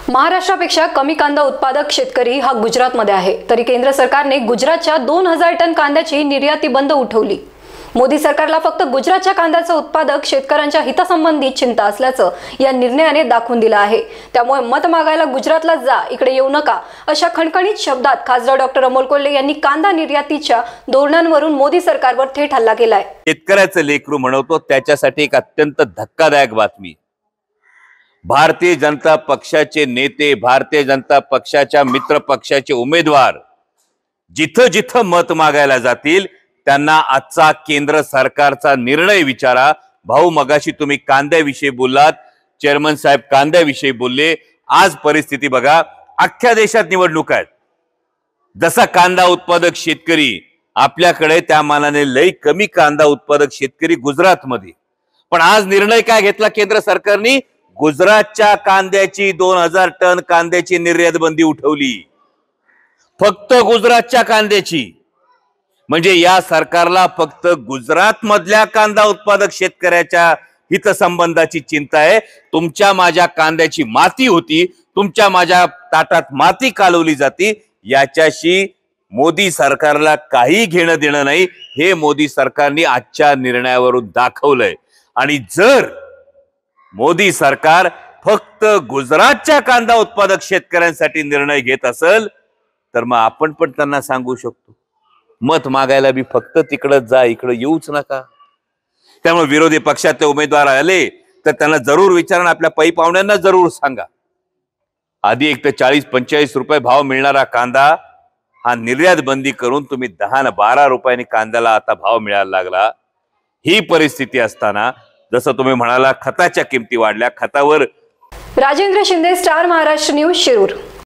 महाराष्ट्रापेक्षा कमी कांदा उत्पादक शेतकरी हा गुजरातमध्ये आहे, तरी केंद्र सरकारने गुजरातच्या 2000 टन कांद्याची निर्याती बंद उठवली। मोदी सरकारला फक्त गुजरातच्या कांद्याचा उत्पादक शेतकऱ्यांच्या हितासंबंधी चिंता असल्याचं या निर्णयाने दाखवून दिलं आहे। त्यामुळे मत मागायला गुजरातला जा, इकडे येऊ नका अशा खणखणीत शब्दात खासदार डॉक्टर अमोल कोल्हे यांनी कांदा निर्यातीच्या धोरणांवरून मोदी सरकारवर थेट हल्ला केलाय। शेतकऱ्याचं लेकरू म्हणतो त्याच्यासाठी एक अत्यंत धक्कादायक बातमी। भारतीय जनता पक्षाचे नेते, भारतीय जनता पक्षाच्या मित्र पक्षाचे उमेदवार जिथं जिथं मत मागायला जातील त्यांना आजचा केंद्र सरकारचा निर्णय विचारा। भाऊ, मगाशी तुम्ही कांद्याविषयी बोललात, चेअरमन साहेब कांद्याविषयी बोलले। आज परिस्थिती बघा, अख्ख्या देशात निवडणूक आहेत। जसा कांदा उत्पादक शेतकरी आपल्याकडे, त्या मानाने लई कमी कांदा उत्पादक शेतकरी गुजरातमध्ये। पण आज निर्णय काय घेतला केंद्र सरकारने? गुजरातच्या कांद्याची 2000 टन कांद्याची निर्यात बंदी उठवली, फक्त गुजरातच्या कांद्याची। म्हणजे या सरकारला फक्त गुजरात मधल्या कांदा उत्पादक शेतकऱ्याच्या हितसंबंधाची चिंता आहे। तुमच्या माझ्या कांद्याची माती होती, तुमच्या माझ्या ताटात माती कालवली जाती, याच्याशी मोदी सरकारला काही घेणं देणं नाही। हे मोदी सरकारने आजच्या निर्णयावरून दाखवलंय। आणि जर मोदी सरकार फक्त गुजरातच्या कांदा उत्पादक शेतकऱ्यांसाठी निर्णय घेत असेल तर मग आपण पण त्यांना सांगू शकतो, मत मागायला बी फक्त तिकडे जा, इकडे येऊच नका। त्यामुळे विरोधी पक्षातले उमेदवार आले तर त्यांना जरूर विचारा, आपल्या पै पाहुण्यांना जरूर सांगा। आधी एक तर 40-45 रुपये भाव मिळणारा कांदा हा निर्यात बंदी करून तुम्ही 10-12 रुपयांनी कांद्याला आता भाव मिळायला लागला। ही परिस्थिती असताना जसं तुम्ही म्हणाला खताच्या किमती वाढल्या, खतावर राजेंद्र शिंदे, स्टार महाराष्ट्र न्यूज, शिरूर।